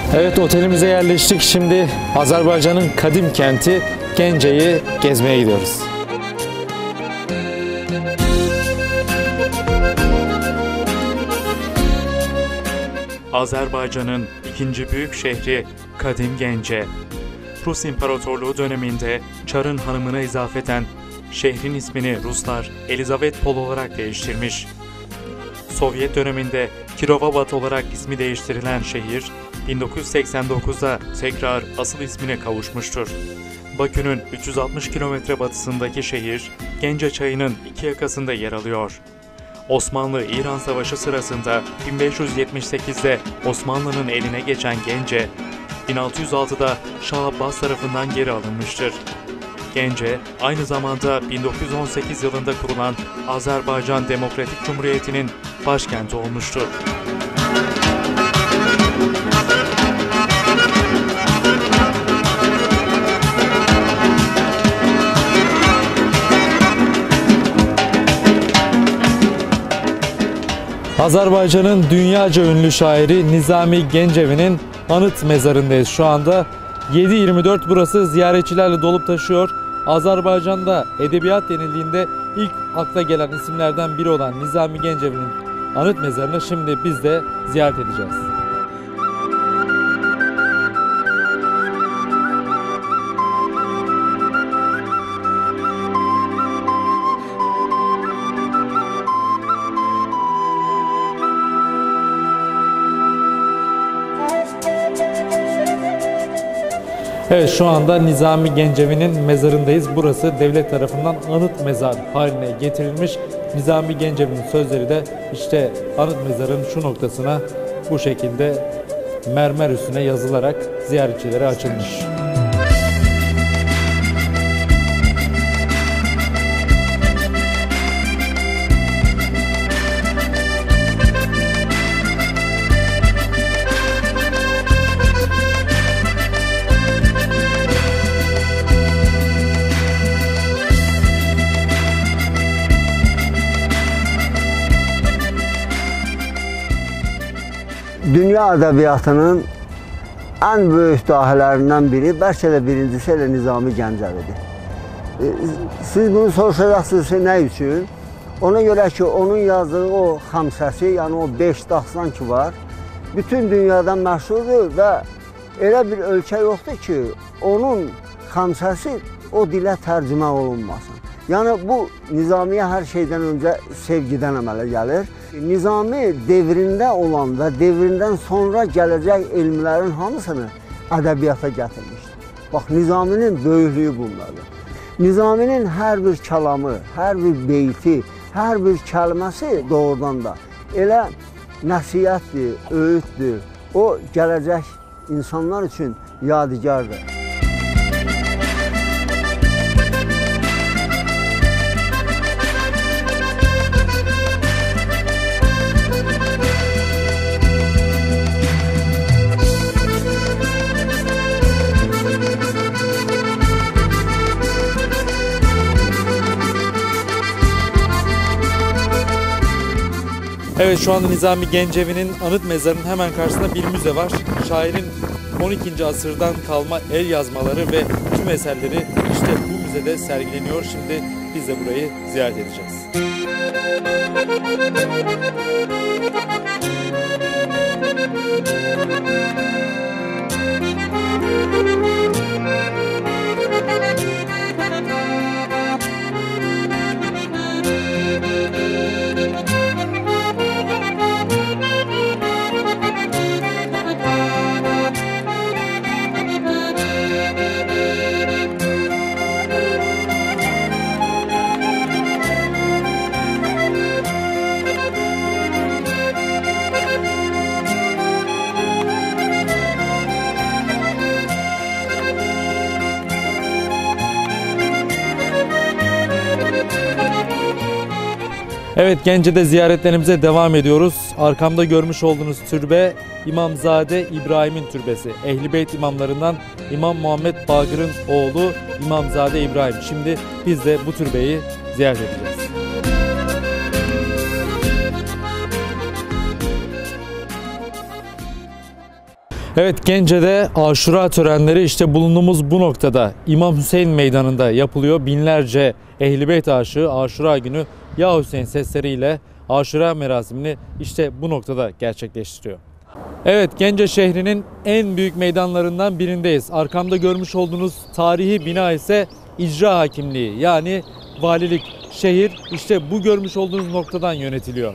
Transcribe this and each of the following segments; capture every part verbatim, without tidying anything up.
Evet, otelimize yerleştik. Şimdi Azerbaycan'ın kadim kenti Gence'yi gezmeye gidiyoruz. Azerbaycan'ın ikinci büyük şehri Kadim Gence. Rus İmparatorluğu döneminde Çar'ın hanımına izafeten şehrin ismini Ruslar Elizavetpol olarak değiştirmiş. Sovyet döneminde Kirovohrad olarak ismi değiştirilen şehir, bin dokuz yüz seksen dokuzda tekrar asıl ismine kavuşmuştur. Bakü'nün üç yüz altmış kilometre batısındaki şehir, Gence Çayı'nın iki yakasında yer alıyor. Osmanlı-İran Savaşı sırasında bin beş yüz yetmiş sekizde Osmanlı'nın eline geçen Gence, bin altı yüz altıda Şah Abbas tarafından geri alınmıştır. Gence, aynı zamanda bin dokuz yüz on sekiz yılında kurulan Azerbaycan Demokratik Cumhuriyeti'nin başkenti olmuştur. Azerbaycan'ın dünyaca ünlü şairi Nizami Gencevi'nin anıt mezarındayız şu anda. yedi yirmi dört burası ziyaretçilerle dolup taşıyor. Azerbaycan'da edebiyat denildiğinde ilk akla gelen isimlerden biri olan Nizami Gencevi'nin anıt mezarını şimdi biz de ziyaret edeceğiz. Evet, şu anda Nizami Gencevi'nin mezarındayız. Burası devlet tarafından anıt mezar haline getirilmiş. Nizami Gencevi'nin sözleri de işte anıt mezarın şu noktasına bu şekilde mermer üstüne yazılarak ziyaretçilere açılmış. Dünya ədəbiyyatının ən böyük dahələrindən biri, bəlkə də birincisi elə Nizami Gəncəvidir. Siz bunu soruşacaqsınız ki, nə üçün? Ona görə ki, onun yazdığı o xamsəsi, yəni o beş dastan ki var, bütün dünyadan məşhurdur və elə bir ölkə yoxdur ki, onun xamsəsi o dilə tərcümə olunmasın. Yəni bu Nizamiyə hər şeydən öncə sevgidən əmələ gəlir. Nizami devrində olan və devrindən sonra gələcək elmlərin hamısını ədəbiyyata gətirmişdir. Bax, Nizaminin böyüklüyü bunlardır. Nizaminin hər bir kəlamı, hər bir beyti, hər bir kəlməsi doğrudan da elə nəsihətdir, öğütdür. O gələcək insanlar üçün yadigardır. Evet, şu anda Nizami Gencevi'nin anıt mezarının hemen karşısında bir müze var. Şairin on ikinci asırdan kalma el yazmaları ve tüm eserleri işte bu müzede sergileniyor. Şimdi biz de burayı ziyaret edeceğiz. Evet, Gence'de ziyaretlerimize devam ediyoruz. Arkamda görmüş olduğunuz türbe İmamzade İbrahim'in türbesi. Ehl-i Beyt imamlarından İmam Muhammed Bakır'ın oğlu İmamzade İbrahim. Şimdi biz de bu türbeyi ziyaret edeceğiz. Evet, Gence'de Aşura törenleri işte bulunduğumuz bu noktada İmam Hüseyin Meydanı'nda yapılıyor. Binlerce Ehl-i Beyt aşığı Aşura günü Ya Hüseyin sesleriyle Aşura merasimini işte bu noktada gerçekleştiriyor. Evet, Gence şehrinin en büyük meydanlarından birindeyiz. Arkamda görmüş olduğunuz tarihi bina ise icra hakimliği, yani valilik. Şehir işte bu görmüş olduğunuz noktadan yönetiliyor.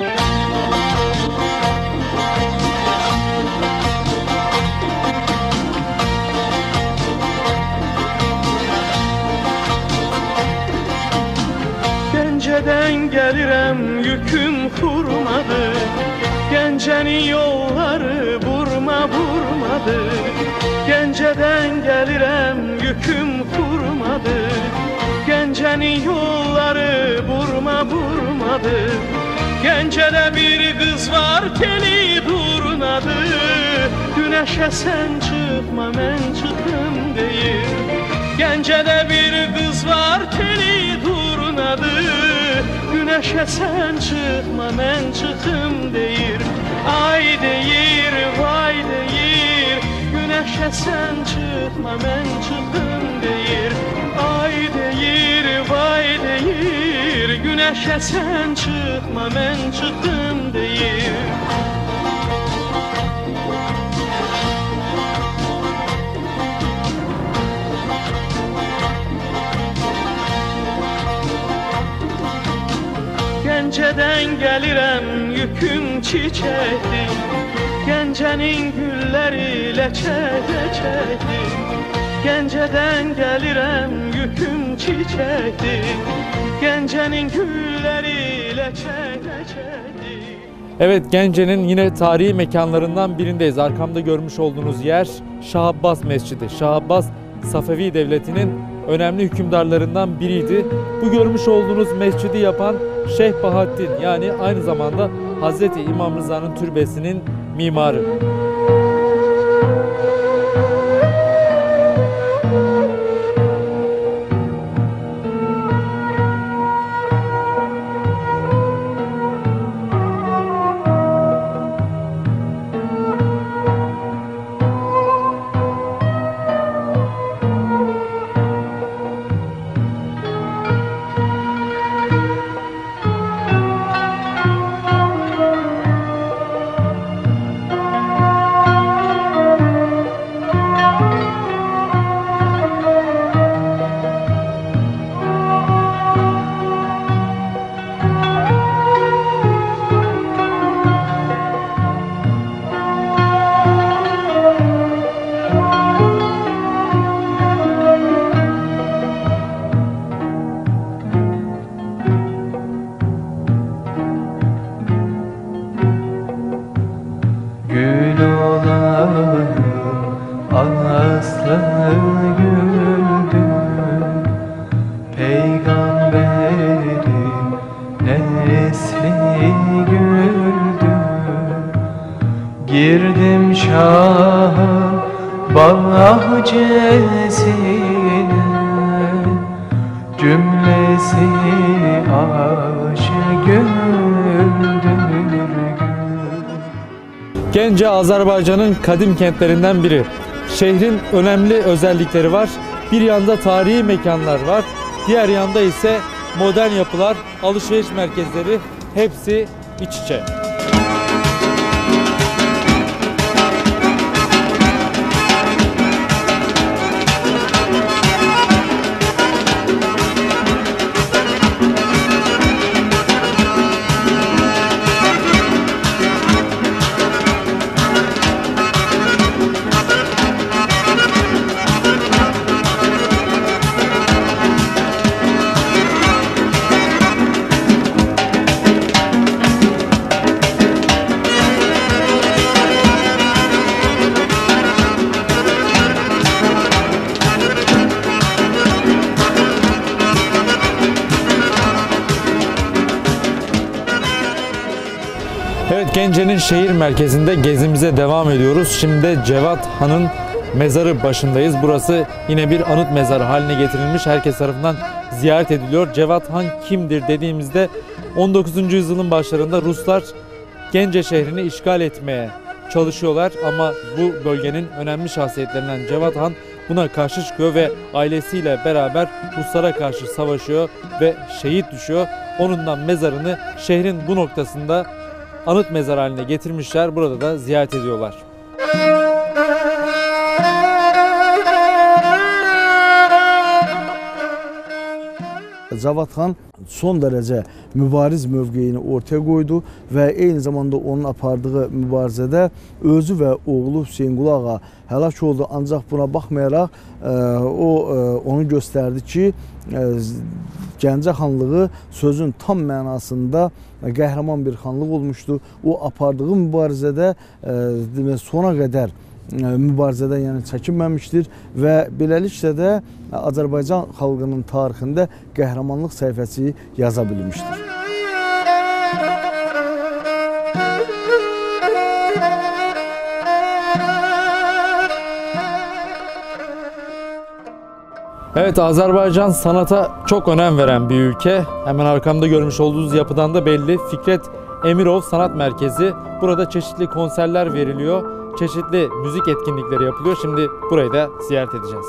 Gence'den gelirem yüküm kurmadı, Gence'nin yolları vurma vurmadı. Gence'den gelirem yüküm kurmadı, Gence'nin yolları vurma vurmadı. Gence'de bir kız var teli durnadı, güneşe sen çıkma ben çıkım değil. Gence'de bir kız var teli durnadı, güneşe sen çıkma ben çıkım değil. Ay deyir vay deyir, güneşe sen çıkma ben çıkım değil. Ay deyir vay deyir, güneşe sen çıkma ben çıkım değil. Gence'den gelirem yüküm çiçekti, Gence'nin gülleri leçe leçekti. Gence'den gelirem yüküm çiçekti, Gence'nin gülleri leçe leçekti. Evet, Gence'nin yine tarihi mekanlarından birindeyiz. Arkamda görmüş olduğunuz yer Şah Abbas Mescidi. Şah Abbas Safevi Devleti'nin önemli hükümdarlarından biriydi. Bu görmüş olduğunuz mescidi yapan Şeyh Bahattin, yani aynı zamanda Hazreti İmam Rıza'nın türbesinin mimarı. Gül olayım aslı güldü, Peygamberim nesli güldü. Girdim Şah'ın bahçesine, cümlesi aşık güldür. Gence, Azerbaycan'ın kadim kentlerinden biri. Şehrin önemli özellikleri var. Bir yanda tarihi mekanlar var. Diğer yanda ise modern yapılar, alışveriş merkezleri, hepsi iç içe. Evet, Gence'nin şehir merkezinde gezimize devam ediyoruz. Şimdi de Cevat Han'ın mezarı başındayız. Burası yine bir anıt mezarı haline getirilmiş. Herkes tarafından ziyaret ediliyor. Cevat Han kimdir dediğimizde on dokuzuncu yüzyılın başlarında Ruslar Gence şehrini işgal etmeye çalışıyorlar ama bu bölgenin önemli şahsiyetlerinden Cevat Han buna karşı çıkıyor ve ailesiyle beraber Ruslara karşı savaşıyor ve şehit düşüyor. Onundan mezarını şehrin bu noktasında anıt mezar haline getirmişler. Burada da ziyaret ediyorlar. Cevat Han son derece mübariz mövqeyini ortaya koydu ve eyni zamanda onun apardığı mübarizədə özü ve oğlu Hüseyin Qulu ağa həlak oldu. Ancaq buna baxmayaraq o onu göstərdi ki, Gəncə xanlığı sözün tam mənasında qəhrəman bir xanlıq olmuşdu. O apardığı mübarizədə sona qədər mübarizədən yəni çəkinməmişdir və beləliklə də Azərbaycan xalqının tarixində qəhrəmanlıq səhifəsi yaza bilmişdir. Evet, Azerbaycan sanata çok önem veren bir ülke. Hemen arkamda görmüş olduğunuz yapıdan da belli. Fikret Emirov Sanat Merkezi. Burada çeşitli konserler veriliyor. Çeşitli müzik etkinlikleri yapılıyor. Şimdi burayı da ziyaret edeceğiz.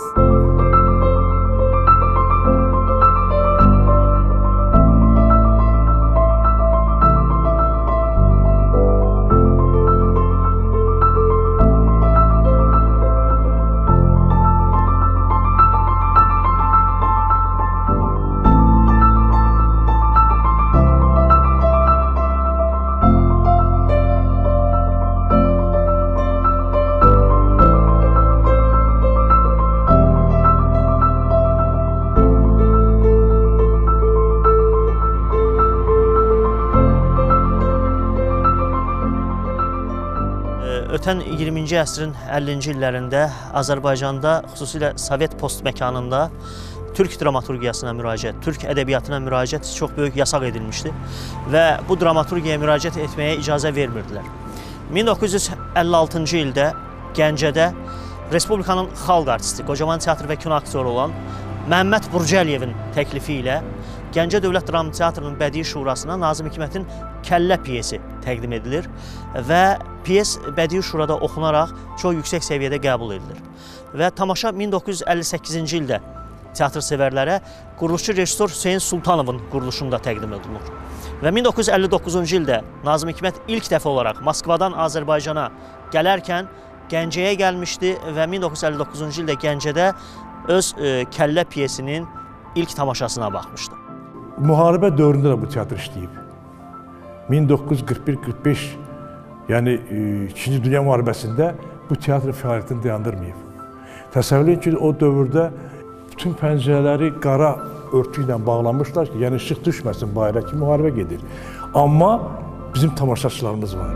Ötən iyirminci əsrin əllinci illərində Azərbaycanda, xüsusilə Sovet post məkanında Türk dramaturgiyasına müraciət, Türk ədəbiyyatına müraciət çox böyük yasaq edilmişdi və bu dramaturgiyaya müraciət etməyə icazə vermirdilər. min doqquz yüz əlli altıncı ildə Gəncədə Respublikanın xalq artisti, Qocaman teatr və kino aktyoru olan Məhəmməd Burcəliyevin təklifi ilə Gəncə Dövlət Dram Teatrının Bədii Şurasına Nazım Hikmətin Kəllə piyesi təqdim edilir və piyes Bədii Şurada oxunaraq çox yüksək səviyyədə qəbul edilir. Və tamaşa min doqquz yüz əlli səkkizinci ildə teatr sevərlərə quruluşçu rejissor Hüseyin Sultanovun quruluşunda təqdim edilir. Və min doqquz yüz əlli doqquzuncu ildə Nazım Hikmət ilk dəfə olaraq Moskvadan Azərbaycana gələrkən Gəncəyə gəlmişdi və min doqquz yüz əlli doqquzuncu ildə Gəncədə öz e, Kəllə piyesinin ilk tamaşasına baxmışdı. Müharibə dövründə də bu teatr işləyib. min doqquz yüz qırx bir qırx beş, yəni İkinci Dünya Müharibəsində bu teatr fəaliyyətini dayandırmayıb. Təsəvvür edin ki, o dövrdə bütün pəncərələri qara örtü ilə bağlamışlar ki, yəni işıq düşməsin bayıra ki, müharibə gedir. Amma bizim tamaşaçılarımız var.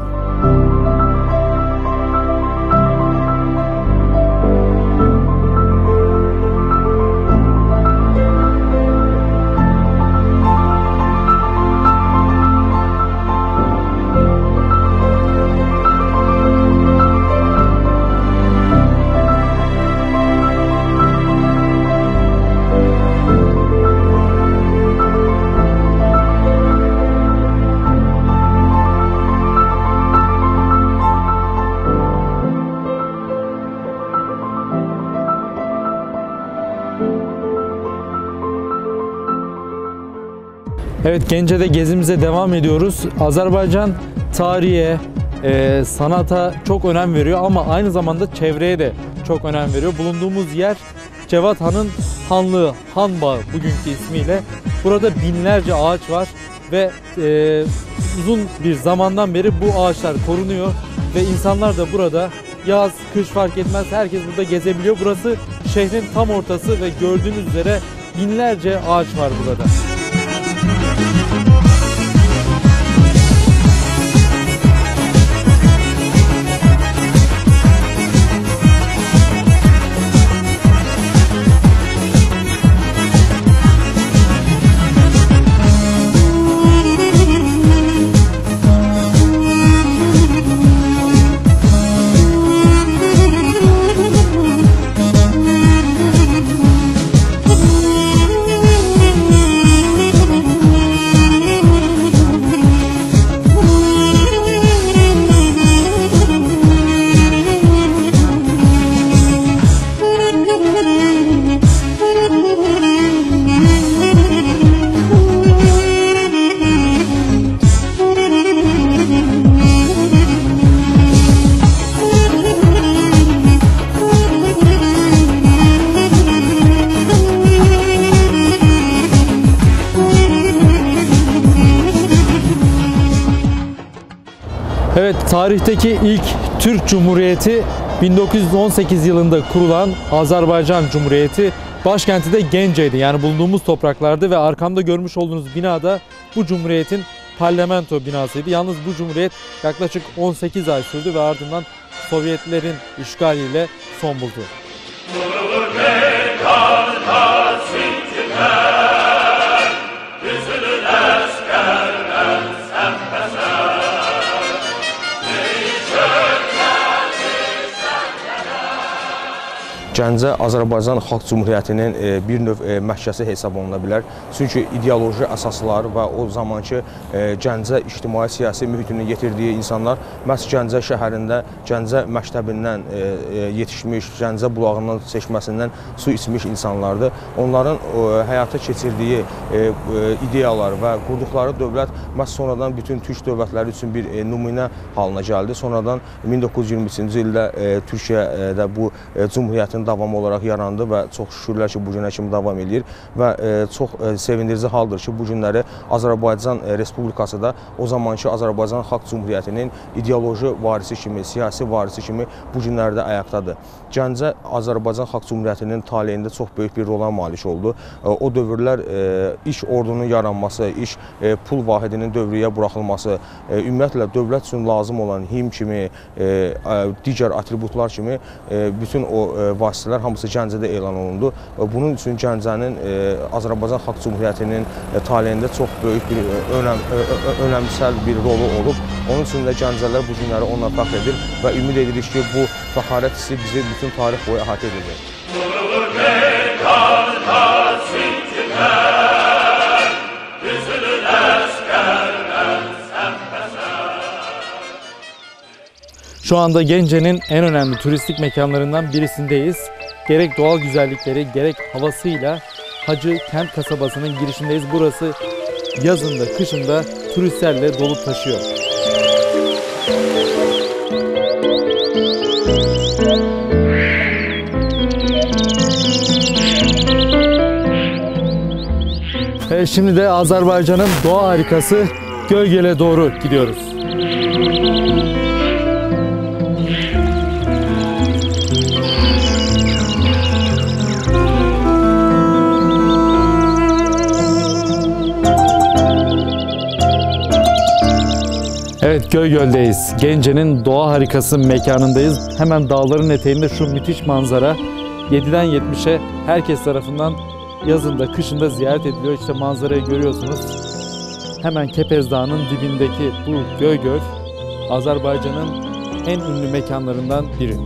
Evet, Gence'de gezimize devam ediyoruz. Azerbaycan tarihe, e, sanata çok önem veriyor ama aynı zamanda çevreye de çok önem veriyor. Bulunduğumuz yer Cevat Han'ın hanlığı, Han Bağı bugünkü ismiyle. Burada binlerce ağaç var ve e, uzun bir zamandan beri bu ağaçlar korunuyor ve insanlar da burada yaz, kış fark etmez herkes burada gezebiliyor. Burası şehrin tam ortası ve gördüğünüz üzere binlerce ağaç var burada. Evet, tarihteki ilk Türk Cumhuriyeti bin dokuz yüz on sekiz yılında kurulan Azerbaycan Cumhuriyeti, başkenti de Gence'ydi. Yani bulunduğumuz topraklardı ve arkamda görmüş olduğunuz bina da bu Cumhuriyet'in parlamento binasıydı. Yalnız bu Cumhuriyet yaklaşık on sekiz ay sürdü ve ardından Sovyetlerin işgaliyle son buldu. Gəncə Azərbaycan Xalq Cümhuriyyətinin bir növ məhkəsi hesab oluna bilər. Çünki ideoloji əsaslar və o zamanki Gəncə ictimai-siyasi mühitini yetirdiyi insanlar məhz Gəncə şəhərində, Gəncə məktəbindən yetişmiş, Gəncə bulağından çeşməsindən su içmiş insanlardır. Onların həyata keçirdiyi ideyalar və qurduqları dövlət məhz sonradan bütün türk dövlətləri üçün bir nümunə halına gəldi. Sonradan min doqquz yüz iyirmi üçüncü ildə Türkiyədə bu Cümhuriyyətin davam olaraq yarandı və çox şükürlər ki, bu günə kimi davam edir və e, çox e, sevindirici haldır ki, bu günləri Azərbaycan e, Respublikası da o zamanki Azərbaycan Xalq Cümhuriyyətinin ideoloji varisi kimi, siyasi varisi kimi bu günlərdə ayaqdadır. Gəncə Azərbaycan Xalq Cümhuriyyətinin taleyində çox böyük bir rola malik oldu. E, o dövrlər e, iş ordunun yaranması, iş e, pul vahidinin dövrəyə buraxılması, e, ümumiyyətlə dövlət üçün lazım olan him kimi, e, digər atributlar kimi e, bütün o e, vasitələr hamısı Gəncədə elan olundu. Bunun üçün Gəncənin e, Azərbaycan Xalq Cümhuriyyətinin e, taleyində çox böyük bir e, önəm, e, önəmsəl bir rolu olub. Onun üçün də Gəncələr bu günləri onunla fəxr edir və ümid edirik ki, bu fəxarət hissi bizi bütün tarix boyu əhatə edəcək. Şu anda Gence'nin en önemli turistik mekanlarından birisindeyiz. Gerek doğal güzellikleri, gerek havasıyla Hacı Kent kasabasının girişindeyiz. Burası yazında, kışında turistlerle dolup taşıyor. Evet, şimdi de Azerbaycan'ın doğa harikası Göygöl'e doğru gidiyoruz. Evet, Göygöl'deyiz. Gence'nin doğa harikası mekanındayız. Hemen dağların eteğinde şu müthiş manzara yediden yetmişe herkes tarafından yazında, kışında ziyaret ediliyor. İşte manzarayı görüyorsunuz. Hemen Kepez Dağı'nın dibindeki bu Göygöl, Azerbaycan'ın en ünlü mekanlarından biri.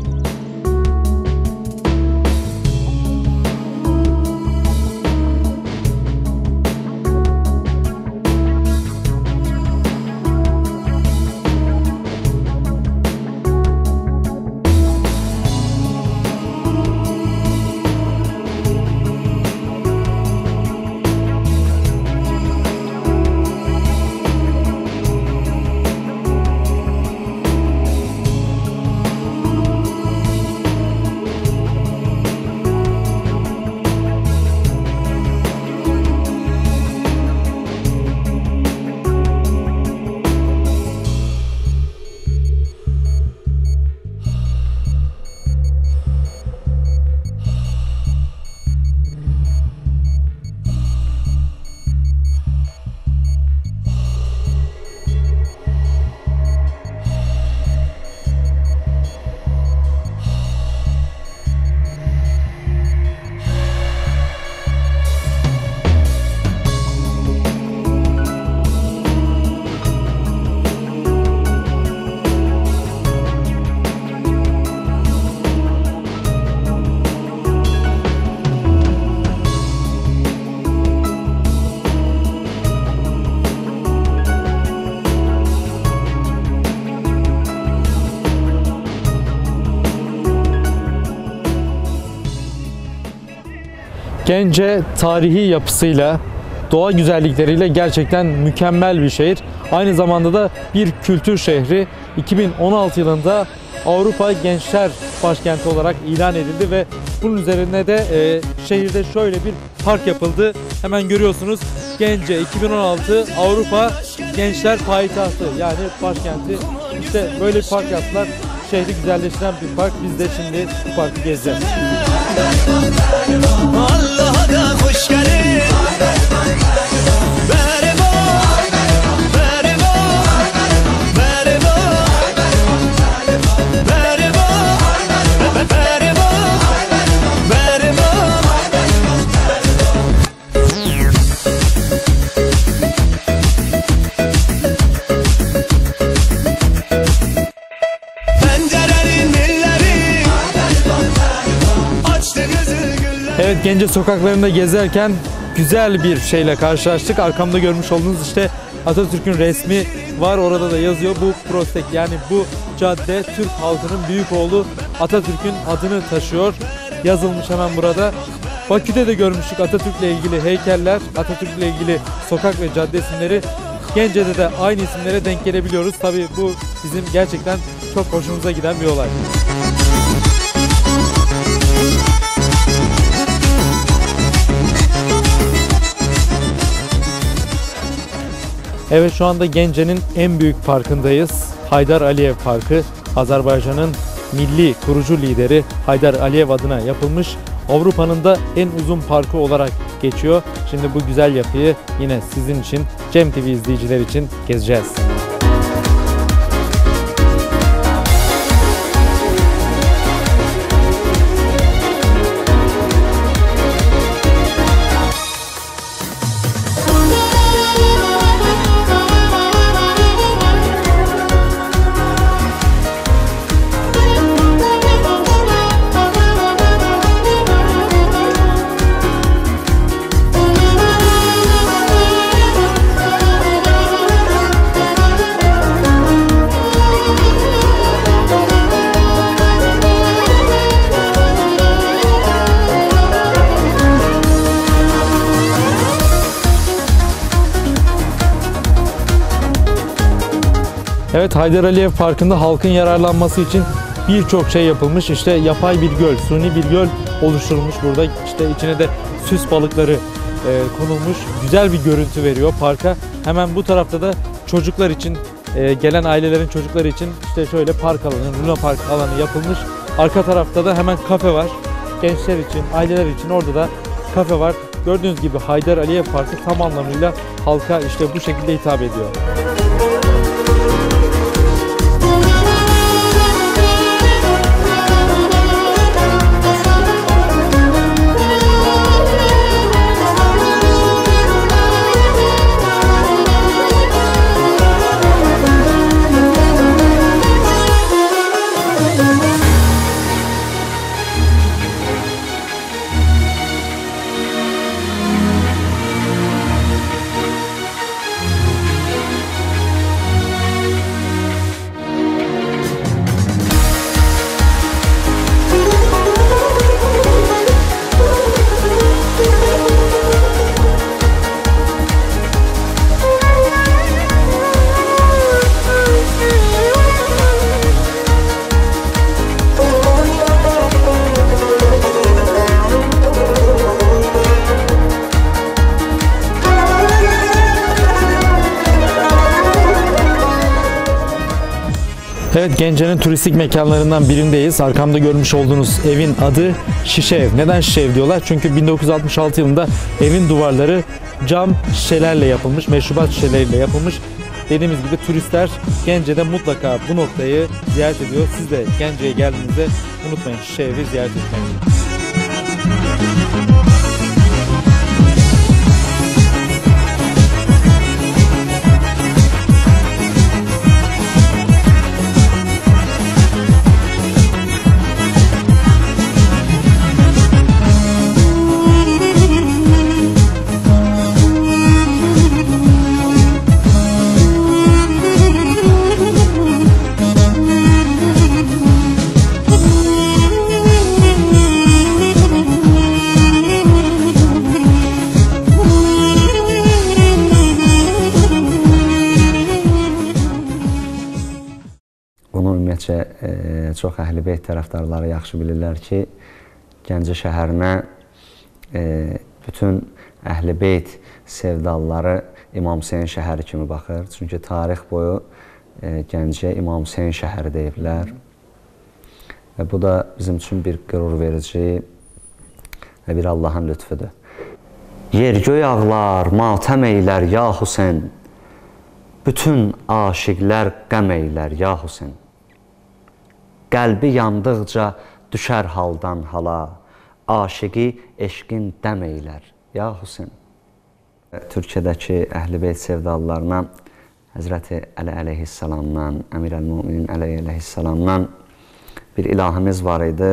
Gence tarihi yapısıyla, doğa güzellikleriyle gerçekten mükemmel bir şehir. Aynı zamanda da bir kültür şehri. iki bin on altı yılında Avrupa Gençler Başkenti olarak ilan edildi ve bunun üzerine de e, şehirde şöyle bir park yapıldı. Hemen görüyorsunuz, Gence iki bin on altı Avrupa Gençler Payitahtı, yani başkenti İşte böyle bir park yaptılar. Şehri güzelleştiren bir park. Biz de şimdi bu parkı gezeceğiz. Allah'a da hoş geldin. Evet, Gence sokaklarında gezerken güzel bir şeyle karşılaştık. Arkamda görmüş olduğunuz işte Atatürk'ün resmi var. Orada da yazıyor. Bu Prostek, yani bu cadde Türk halkının büyük oğlu Atatürk'ün adını taşıyor. Yazılmış hemen burada. Bakü'de de görmüştük Atatürk'le ilgili heykeller, Atatürk'le ilgili sokak ve cadde isimleri. Gence'de de aynı isimlere denk gelebiliyoruz. Tabii bu bizim gerçekten çok hoşumuza giden bir olay. Evet, şu anda Gence'nin en büyük parkındayız. Haydar Aliyev Parkı, Azerbaycan'ın milli kurucu lideri Haydar Aliyev adına yapılmış. Avrupa'nın da en uzun parkı olarak geçiyor. Şimdi bu güzel yapıyı yine sizin için, Cem T V izleyiciler için gezeceğiz. Evet, Haydar Aliyev Parkı'nda halkın yararlanması için birçok şey yapılmış. İşte yapay bir göl, suni bir göl oluşturulmuş burada. İşte içine de süs balıkları e, konulmuş. Güzel bir görüntü veriyor parka. Hemen bu tarafta da çocuklar için, e, gelen ailelerin çocukları için işte şöyle park alanı, Luna Park alanı yapılmış. Arka tarafta da hemen kafe var. Gençler için, aileler için orada da kafe var. Gördüğünüz gibi Haydar Aliyev Parkı tam anlamıyla halka işte bu şekilde hitap ediyor. Evet, Gence'nin turistik mekanlarından birindeyiz. Arkamda görmüş olduğunuz evin adı Şişe Ev. Neden Şişe Ev diyorlar? Çünkü bin dokuz yüz altmış altı yılında evin duvarları cam şişelerle yapılmış, meşrubat şişeleriyle yapılmış. Dediğimiz gibi turistler Gence'de mutlaka bu noktayı ziyaret ediyor. Siz de Gence'ye geldiğinizde unutmayın Şişe Ev'i ziyaret etmeyi. Çox Əhlibeyt tərəfdarları yaxşı bilirlər ki, Gəncə şəhərinə e, bütün Əhlibeyt sevdalıları İmam Hüseyin şəhəri kimi baxır. Çünki tarix boyu e, Gəncəyə İmam Hüseyn şəhəri deyiblər. Və bu da bizim üçün bir qürur verici və bir Allahın lütfüdür. Yer göy ağlar, matəm eylər ya Hüseyn. Bütün aşiqlər qəm eylər ya Hüseyn. Qəlbi yandıqca düşər haldan hala. Aşiqi eşqin dəm eylər ya Hüseyn. Türkiyədəki Əhl-i Beyt sevdalılarına Həzrəti Əli əleyhissalamdan, Əmir əl-Müminin Əli əleyhissalamdan bir ilahimiz var idi.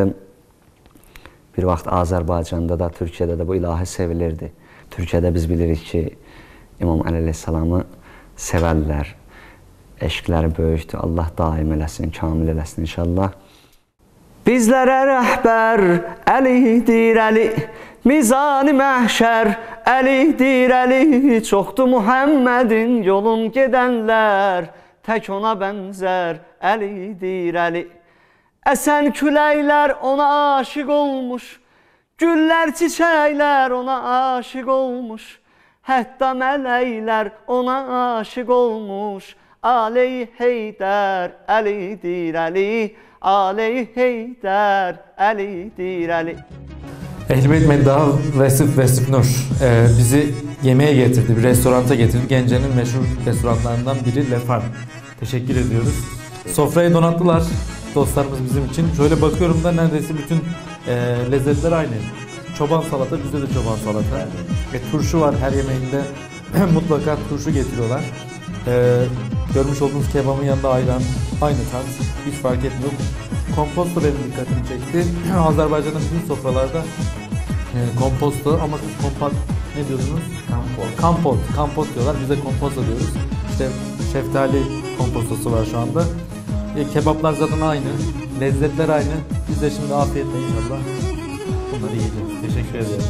Bir vaxt Azərbaycanda da, Türkiyədə də bu ilahi sevilirdi. Türkiyədə biz bilirik ki, İmam Əli əleyhissalamı sevərlər. Eşqləri böyükdür. Allah daim eləsin, kamil eləsin inşallah. Bizlərə rəhbər Əlidir Əli, mizan-ı məhşər Əlidir Əli. Çoxdur Muhammedin yolun gedənlər, tək ona bənzər Əlidir Əli. Əsən küləklər ona aşiq olmuş, güllər çiçəklər ona aşiq olmuş, hətta mələklər ona aşiq olmuş. Aleyh Heydər Əlidir Əli, Aleyh Heydər Əlidir Əli. Ehl-i Beyt Meddağı Vesif Vesif Nur e, bizi yemeğe getirdi, bir restoranta getirdi. Gence'nin meşhur restoranlarından biri Le Farm. Teşekkür ediyoruz. Sofrayı donattılar dostlarımız bizim için. Şöyle bakıyorum da neredeyse bütün e, lezzetler aynı. Çoban salata, bizde de çoban salata. E, turşu var her yemeğinde. Mutlaka turşu getiriyorlar. E, görmüş olduğunuz kebabın yanında ayran. Aynı tat. Hiç fark etmiyor. Komposto benim dikkatimi çekti. Azerbaycan'da bütün sofralarda e, komposto ama siz kompat ne diyorsunuz? Kampot. Kampot. Kampot diyorlar. Biz de komposto diyoruz. İşte şeftali kompostosu var şu anda. E, kebaplar zaten aynı. Lezzetler aynı. Biz de şimdi afiyetle inşallah bunları yiyeceğiz. Teşekkür ederim.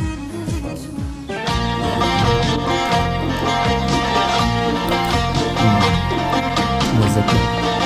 Hmm. Lezzetli.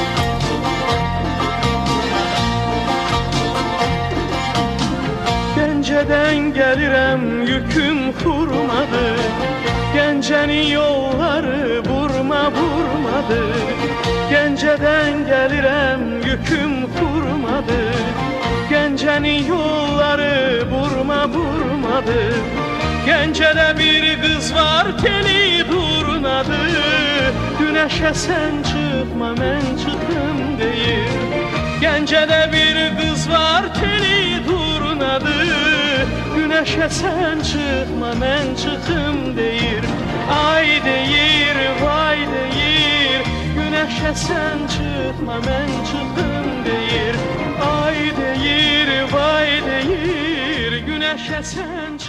Gəncədən gəlirəm, yüküm xurmadır. Gəncənin yolları vurma vurmadır. Gəncədən gəlirəm, yüküm xurmadır. Gəncənin yolları vurma vurmadır. Gəncədə bir qız var, teli durnadır. Günəşə sən çıxma, mən çıxım deyir. Gəncədə bir qız var, teli durnadır. Günəşə sən çıxma, mən çıxım deyir. Ay deyir, vay deyir. Günəşə sən çıxma, mən çıxım deyir. Ay deyir, vay deyir. Günəşə sən çıxma.